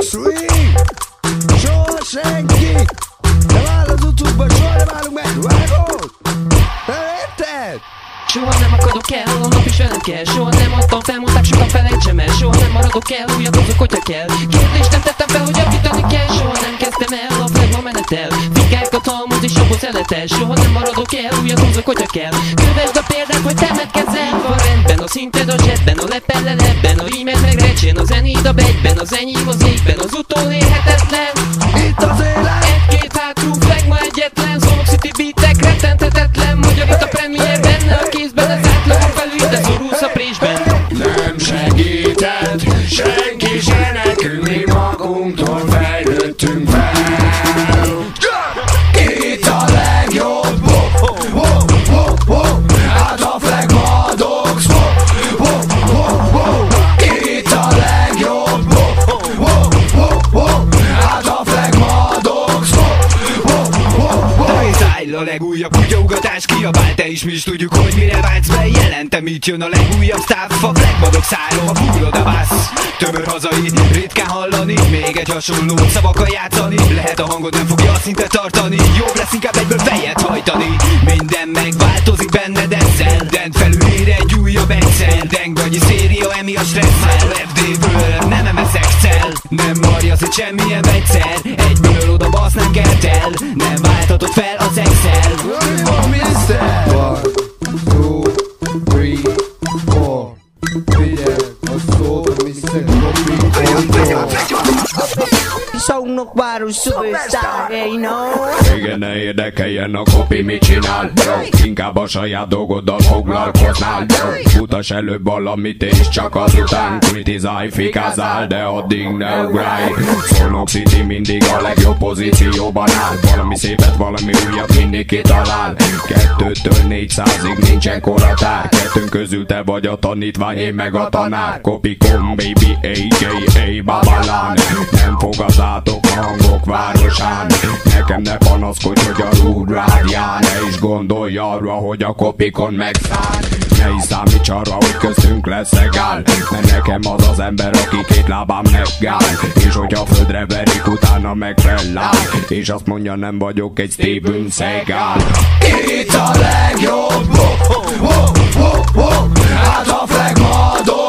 Swing! Soha senki! Nem áll az utcukban, soha nem állunk meg! Vágod! Nem érted? Soha nem akadok el, a nap is velem kell. Soha nem adtam fel, mondták sokan felejtsem el. Soha nem maradok el, újat hozok, hogyha kell. Kérdést nem tettem fel, hogy javítani kell. Soha nem kezdtem el, a flegma menetel. Fikákat halmoz és abból szeletel. Soha nem maradok el, újat hozok, hogyha kell. Kövesd a példát, hogy temetkezzel. Van rendben, a szinted a zsebben, a lepellel ebben, a rímed meg recsen, a zenéd a begyben, az enyém az égben, az utolérhetetlen. Itt az élet! Egy-két hátrú, flegma egyetlen. Szolnok City beatek, rettenthetetlen. Magyar itt a premier benne, a kézben az átlagon felül, de szorulsz a présben. Nem segített senki se nekünk, mi magunktól fejlődtünk fel. Itt a legjobb, hát a Flegmadogs. Itt a legjobb, hát a Flegmadogs. A legújabb kutyaugatás kiabál, te is mi is tudjuk, hogy mire vágysz be. Jelentem, itt jön a legújabb sztáv, a Flegmadogs szállom, a fúró Dabas. Tömör hazai, ritkán hallani, még egy hasonló szavakkal játszani. Lehet a hangod nem fogja a szintet tartani, jobb lesz inkább egyből fejet hajtani. Minden megváltozik benned ezzel, dent felül ír egy újabb egyszer. Dengagyi széria, emi a stresszel, FD-ből nem emeszek szel. Nem marjasz itt semmilyen vegyszer, egyből oda basz nem kelt el. Nem váltatod fel az Excel. Mi van, mister? 1, 2, 3, 4. Figyelj, a szót, mister Szónok város superstar, you know. Igen, ne érdekeljen a kopi, mit csinál. Jó, inkább a saját dolgoddal foglalkoznál. Jó, mutass előbb valamit és csak azután kritizálj, fikázál, de addig ne ugrálj. Szolnok City mindig a legjobb pozícióban áll. Valami szépet, valami újat mindig kitalál. 2-től 400-ig nincsen korhatár. Kettőnk közül te vagy a tanítvány, én meg a tanár. Kopikon, baby, a.k.a. Babalán. Nem fogadátok a hangok városán. Nekem ne panaszkodj, hogy a rúd rádián. Ne is gondolj arra, hogy a kopikon megszáll. Ne is számíts arra, hogy köztünk lesz egál. Mert nekem az az ember, aki két lábán megáll. És hogyha a földre verik, utána meg feláll. És azt mondja, nem vagyok egy Steven Seagal. Itt a legjobb, hát a Flegmadogs.